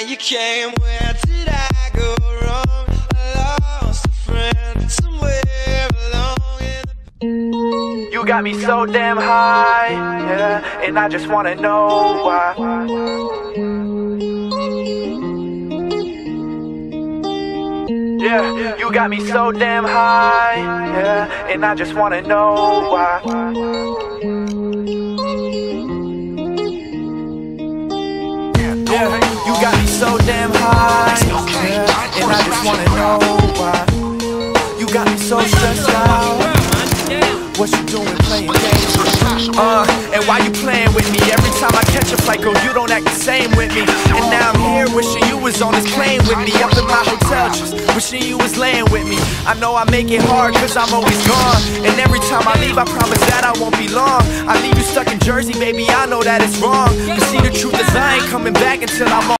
you came, where did I go wrong? I lost a friend somewhere along in the... You got me so damn high, yeah, and I just wanna know why. Yeah, you got me so damn high, yeah, and I just wanna know why. Yeah, you got me so damn high, yeah, and I just wanna know why. You got me so stressed out. What you doing playing games with me? And why you playing with me? Every time I catch a flight, girl, you don't act the same with me. And now I'm here wishing you was on this plane with me. Up in my hotel, just wishing you was laying with me. I know I make it hard cause I'm always gone. And every time I leave, I promise that I won't be long. I leave you stuck in Jersey, baby, I know that it's wrong. But see, the truth is I ain't coming back until I'm on.